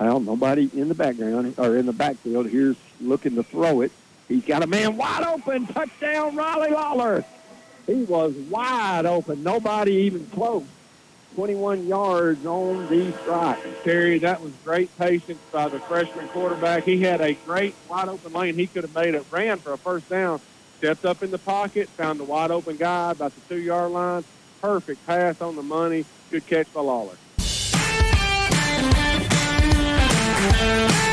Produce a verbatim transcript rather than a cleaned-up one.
Well, nobody in the background or in the backfield. Here's looking to throw it. He's got a man wide open. Touchdown, Riley Lawler. He was wide open. Nobody even close. twenty-one yards on the strike. Terry, that was great patience by the freshman quarterback. He had a great wide open lane. He could have made it, ran for a first down, stepped up in the pocket, found the wide open guy about the two-yard line. Perfect pass on the money. Good catch by Lawler.